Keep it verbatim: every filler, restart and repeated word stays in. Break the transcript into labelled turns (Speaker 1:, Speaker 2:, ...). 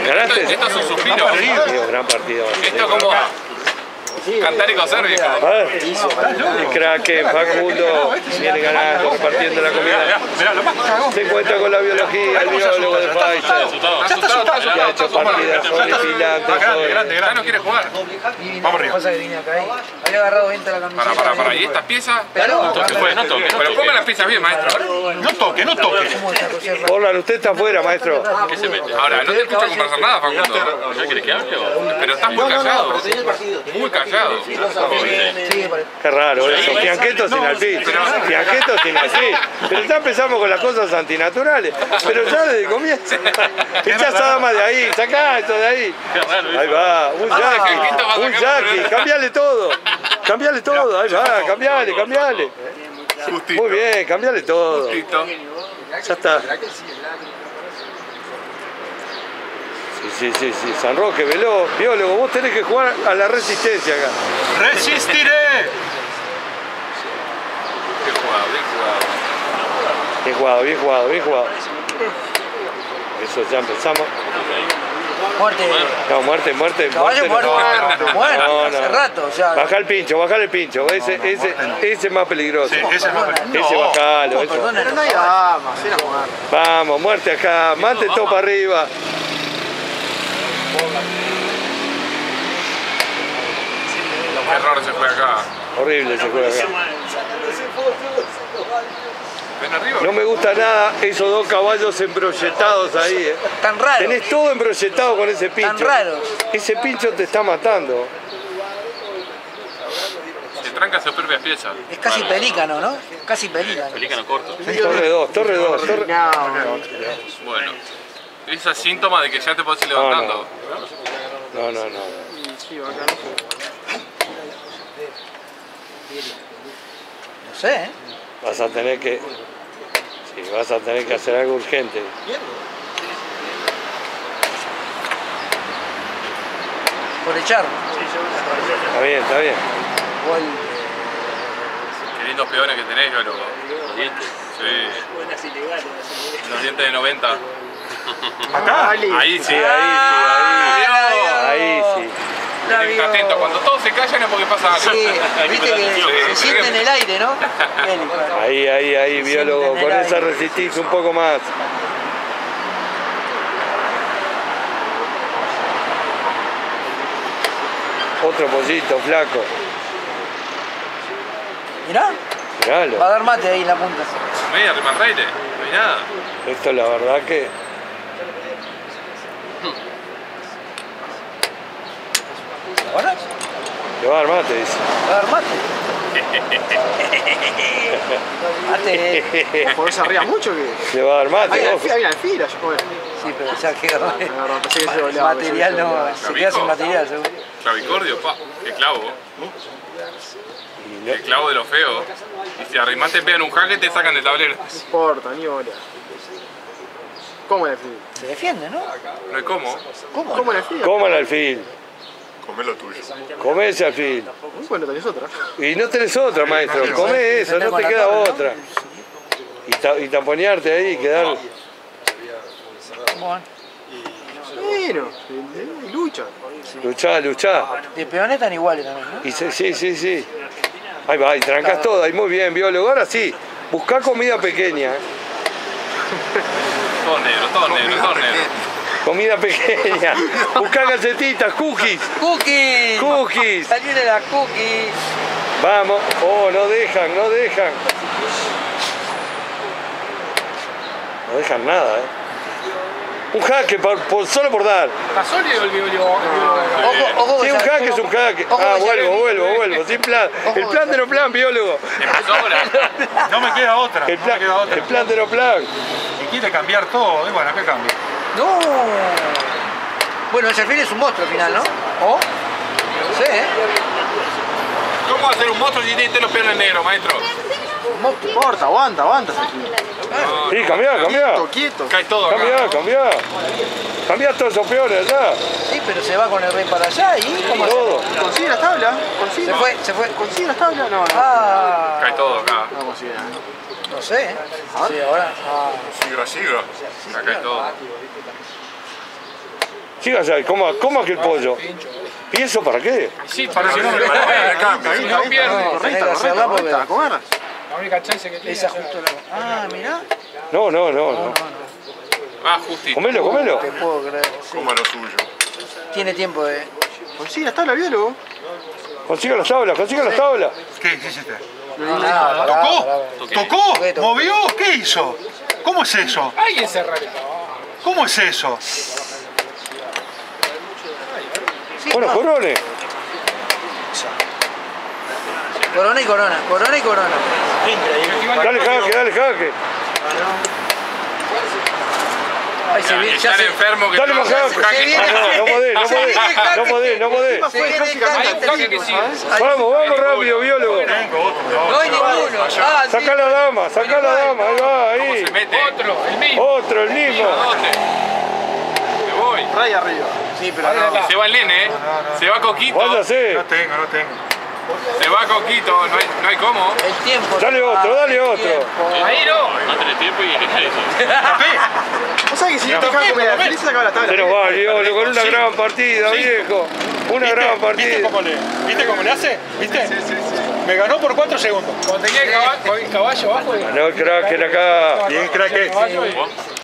Speaker 1: ¿Ganaste?
Speaker 2: Esto, esto es un suspiro.
Speaker 1: Partido, gran partido.
Speaker 2: Esto como cantar y coser, viejo.
Speaker 1: A ver, el crack Facundo viene ganando, repartiendo la comida. Se encuentra con la biología, el biólogo de Pfizer. Que ha hecho partidas horripilantes.
Speaker 2: Ya no quiere jugar.
Speaker 3: Vamos arriba. Había agarrado bien la camiseta.
Speaker 2: Para, para, para. ¿Y estas piezas?
Speaker 3: Pero,
Speaker 2: No toque, no toque. Pero pongan las piezas bien, maestro.
Speaker 4: No toque, no toque.
Speaker 1: Porlan, usted está afuera, maestro.
Speaker 2: ¿Qué se mete? Ahora, no te escucho conversar nada, Facundo. ¿Ya querés que hable o...? Pero estás muy callado. Muy callado.
Speaker 1: Qué raro eso, Fianqueto sin alfil, Fianqueto sin alfil. Pero ya empezamos con las cosas antinaturales, pero ya desde el comienzo. Echá esa dama de ahí, sacá esto de ahí. Ahí va, un yaqui, un yaqui, cambiale todo, cambiale todo, ahí va, cambiale, cambiale. Muy bien, cambiale todo. Ya está. Sí, sí, sí, sí. San Roque, Veló, biólogo, vos tenés que jugar a la resistencia acá.
Speaker 4: ¡Resistiré!
Speaker 2: Bien jugado, bien jugado.
Speaker 1: Bien jugado, bien jugado, bien jugado. Eso, ya empezamos.
Speaker 3: Muerte.
Speaker 1: No, muerte, muerte.
Speaker 3: Caballo muerto.
Speaker 1: No,
Speaker 3: Muerto,
Speaker 1: no,
Speaker 3: hace
Speaker 1: no.
Speaker 3: rato. O sea,
Speaker 1: Baja el pincho, baja el pincho. Ese, ese, ese es más peligroso.
Speaker 4: Sí, ese es más peligroso.
Speaker 1: Ese bajalo, eso.
Speaker 3: pero no hay
Speaker 5: Vamos, era jugar.
Speaker 1: Vamos, muerte acá, mate todo para arriba.
Speaker 2: Qué error se fue acá.
Speaker 1: Horrible se juega acá.
Speaker 2: Ven arriba.
Speaker 1: No me gusta nada esos dos caballos embrolletados ahí. Eh.
Speaker 3: tan raro.
Speaker 1: Tenés todo embrolletado con ese pincho.
Speaker 3: Tan raro.
Speaker 1: Ese pincho te está matando.
Speaker 2: Se tranca sus propias piezas.
Speaker 3: Es casi pelícano, ¿no? Casi pelícano.
Speaker 2: Pelícano corto.
Speaker 1: Torre dos, torre dos, torre...
Speaker 5: No,
Speaker 2: Bueno. Ese es síntoma de que ya te podés ir levantando.
Speaker 1: No, no, no.
Speaker 3: No sé, ¿eh?
Speaker 1: Vas a tener que... Sí, vas a tener que hacer algo urgente.
Speaker 3: Por echar.
Speaker 1: Está bien, está bien.
Speaker 3: Gol.
Speaker 2: Qué lindos peones que tenés, yo Los dientes. Sí. Los dientes de noventa.
Speaker 4: ¿Acá?
Speaker 2: Ahí sí, ahí
Speaker 3: Ah,
Speaker 2: sí, ahí.
Speaker 1: Ahí sí.
Speaker 3: La
Speaker 2: Tienen que estar
Speaker 3: vio.
Speaker 2: atentos. Cuando todos se callan es porque pasa algo.
Speaker 3: Sí, viste que se siente en el aire, ¿no? Bien.
Speaker 1: Ahí, ahí, ahí, biólogo.
Speaker 3: Sí,
Speaker 1: Con
Speaker 3: en el
Speaker 1: esa
Speaker 3: aire.
Speaker 1: resistís un poco más. Otro pollito, flaco.
Speaker 3: Mirá,
Speaker 1: Miralo.
Speaker 3: va a dar mate ahí en la punta.
Speaker 2: Media rima al aire. No hay nada.
Speaker 1: Esto la verdad que...
Speaker 3: ¿Ahora?
Speaker 1: Le va a dar mate, dice.
Speaker 3: Va a dar mate. Mate.
Speaker 5: por eso arriba mucho que.
Speaker 1: Le va a dar mate.
Speaker 5: Hay
Speaker 1: ojo.
Speaker 5: una fila, yo joder.
Speaker 3: Sí, pero ya quedó.
Speaker 5: No, no, pensé que se volaba,
Speaker 3: Material
Speaker 5: pensé que se
Speaker 3: no,
Speaker 5: volaba.
Speaker 3: se queda sin material seguro.
Speaker 2: Clavicordio, pa. Qué clavo.
Speaker 1: Y no-
Speaker 2: El clavo de lo feo. Y si arrimaste te pegan un jaque te sacan del tablero.
Speaker 5: No importa, ni bola. ¿Cómo la fila?
Speaker 3: Se defiende, ¿no?
Speaker 2: No hay cómo.
Speaker 3: ¿Cómo?
Speaker 5: ¿Cómo la fila?
Speaker 1: Coman alfil.
Speaker 4: Comé lo tuyo.
Speaker 1: Comé ese alfil.
Speaker 5: Bueno, tenés otra.
Speaker 1: Y no tenés otra, maestro. Comé eso, no te queda otra. Y, ta- y taponearte ahí y quedar...
Speaker 3: Bueno,
Speaker 5: Bueno, y lucha.
Speaker 1: Luchá, luchá.
Speaker 3: de peones están iguales también, ¿no?
Speaker 1: Y se- sí, sí, sí. Ahí va, y trancás todo. Ahí muy bien, biólogo. Ahora sí, buscá comida pequeña. ¿eh?
Speaker 2: Todo negro, todo negro, todo negro.
Speaker 1: Comida pequeña. Buscá galletitas, cookies.
Speaker 3: ¡Cookies!
Speaker 1: Cookies.
Speaker 3: Salió de la cookie.
Speaker 1: Vamos. Oh, no dejan, no dejan. No dejan nada, ¿eh? Un jaque, por, por- solo por dar.
Speaker 2: ¿Casoli o el biólogo?
Speaker 3: Ojo, ojo.
Speaker 1: Sí,
Speaker 3: que
Speaker 1: un
Speaker 3: ya-
Speaker 1: jaque es un jaque.
Speaker 3: ojo
Speaker 1: Ah,
Speaker 3: que ya-
Speaker 1: vuelvo, vuelvo, vuelvo. Sin plan. El plan de no plan, biólogo.
Speaker 2: Empezó ahora.
Speaker 4: No me queda otra.
Speaker 1: El
Speaker 4: No me
Speaker 1: plan,
Speaker 4: queda otra.
Speaker 1: el plan de no plan.
Speaker 4: Si quiere cambiar todo, y bueno, ¿qué cambio?
Speaker 3: No. Bueno, ese alfil es un monstruo al final, ¿no? ¿O? No sé, ¿eh?
Speaker 2: ¿Cómo va a ser un monstruo si tiene los peones negros, maestro?
Speaker 3: Un monstruo.
Speaker 5: No importa, aguanta, aguanta.
Speaker 1: Sí, cambiá, cambiá.
Speaker 5: Quieto, quieto.
Speaker 2: Cae todo acá.
Speaker 1: Cambiá, cambiá. Cambiá todos esos peones allá.
Speaker 3: Sí, pero se va con el rey para allá y ¿cómo hace?
Speaker 1: Todo.
Speaker 5: ¿Consigue las tablas? ¿Consigue?
Speaker 3: Se fue, se fue.
Speaker 5: ¿Consigue las tablas? No, no.
Speaker 3: Ah,
Speaker 2: Cae todo acá.
Speaker 5: No consigue nada.
Speaker 3: no sé, ¿eh? Sí, ahora. Ah,
Speaker 2: Siga, siga. Acá cae todo.
Speaker 1: Chicas, ¿cómo, cómo aquel pollo? ¿Y eso para qué?
Speaker 2: Sí,
Speaker 4: Para si no me
Speaker 2: si no pierde.
Speaker 3: Tenés que hacerla porque
Speaker 5: A comer.
Speaker 2: La única chance que tiene.
Speaker 3: esa justo la... Ah, mirá.
Speaker 1: No, no, no, no.
Speaker 2: Ah, justito.
Speaker 1: Comelo, comelo.
Speaker 3: Te puedo creer. Sí.
Speaker 4: Coma lo suyo.
Speaker 3: Tiene tiempo de...
Speaker 5: Pues sí, está la biólogo.
Speaker 1: Consiga las tablas, consiga las tablas.
Speaker 4: ¿Qué hiciste?
Speaker 3: Ah, pará, pará,
Speaker 4: ¿Tocó?
Speaker 3: pará.
Speaker 4: ¿Tocó?
Speaker 3: Toqué, toqué.
Speaker 4: ¿Movió? ¿Qué hizo? ¿Cómo es eso?
Speaker 2: Alguien se raro.
Speaker 4: ¿Cómo es eso?
Speaker 3: Sí,
Speaker 1: Bueno,
Speaker 3: no.
Speaker 1: Corone.
Speaker 3: Corona y corona, corona y corona.
Speaker 1: Dale jaque, dale jaque.
Speaker 3: Ay, se viene, ya
Speaker 2: Estar
Speaker 3: se...
Speaker 2: enfermo que
Speaker 1: Dale
Speaker 2: no
Speaker 1: más jaque.
Speaker 3: Se viene-
Speaker 1: Ah, no, no podés, no podés. No podés, no podés.
Speaker 3: Se viene el
Speaker 2: Hay un
Speaker 3: cante,
Speaker 2: jaque que sigue.
Speaker 1: Vamos, vamos rápido, biólogo.
Speaker 4: Tengo otro.
Speaker 3: No hay ninguno. Ah, sí.
Speaker 1: Sacá la dama, sacá la dama, ahí va, ahí.
Speaker 2: Se mete. Otro, el mismo.
Speaker 1: Otro, el mismo.
Speaker 2: ¿A dónde? Me voy.
Speaker 5: Ray arriba.
Speaker 3: Sí, pero no.
Speaker 2: Se va el nene, ¿eh? Se va Coquito.
Speaker 1: Váyase.
Speaker 4: No tengo, no tengo.
Speaker 2: Se va Coquito. No hay, no hay cómo.
Speaker 3: El tiempo.
Speaker 1: Dale otro, dale
Speaker 3: el
Speaker 1: otro.
Speaker 3: tiempo.
Speaker 2: Ahí no. No tenés tiempo y
Speaker 5: ¿Vos sabés que si no te dejas comer al feliz se acaba la tabla?
Speaker 1: Se nos va, biólogo, con una gran partida, viejo. Una gran
Speaker 4: ¿Viste
Speaker 1: partida.
Speaker 4: cómo le, ¿Viste cómo le hace? ¿Viste? Me ganó por cuatro segundos.
Speaker 2: Cuando tenía el caballo, el caballo abajo.
Speaker 1: No, crack, acá.
Speaker 4: Bien, crack.
Speaker 2: Caballo y-